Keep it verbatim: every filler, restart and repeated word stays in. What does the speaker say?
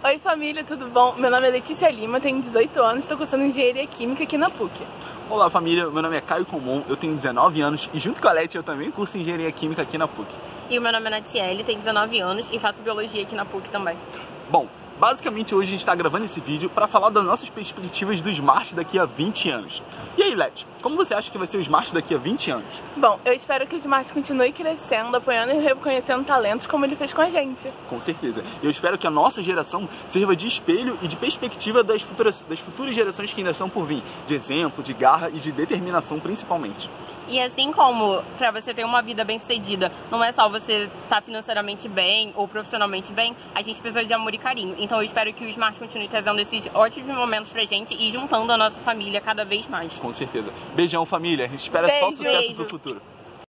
Oi família, tudo bom? Meu nome é Letícia Lima, tenho dezoito anos e estou cursando Engenharia Química aqui na P U C. Olá família, meu nome é Caio Comum, eu tenho dezenove anos e junto com a Leti eu também curso Engenharia Química aqui na P U C. E o meu nome é Natiele, tenho dezenove anos e faço Biologia aqui na P U C também. Bom, basicamente hoje a gente está gravando esse vídeo para falar das nossas perspectivas do Smart daqui a vinte anos. E aí Leti, como você acha que vai ser o Smart daqui a vinte anos? Bom, eu espero que o Smart continue crescendo, apoiando e reconhecendo talentos como ele fez com a gente. Com certeza. Eu espero que a nossa geração sirva de espelho e de perspectiva das futuras, das futuras gerações que ainda estão por vir. De exemplo, de garra e de determinação principalmente. E assim como para você ter uma vida bem sucedida, não é só você estar financeiramente bem ou profissionalmente bem, a gente precisa de amor e carinho. Então eu espero que o Smart continue trazendo esses ótimos momentos pra gente e juntando a nossa família cada vez mais. Com certeza. Beijão família, a gente espera Beijo. só sucesso Beijo. pro futuro.